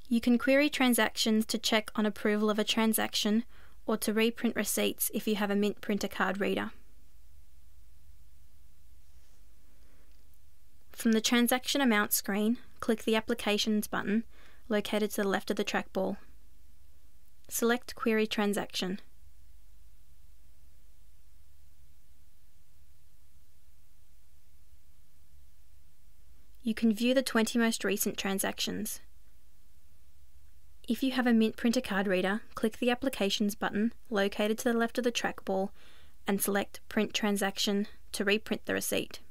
You can query transactions to check on approval of a transaction or to reprint receipts if you have a Mint printer card reader. From the Transaction Amount screen, click the Applications button located to the left of the trackball. Select Query Transaction. You can view the 20 most recent transactions. If you have a Mint printer card reader, click the Applications button located to the left of the trackball and select Print Transaction to reprint the receipt.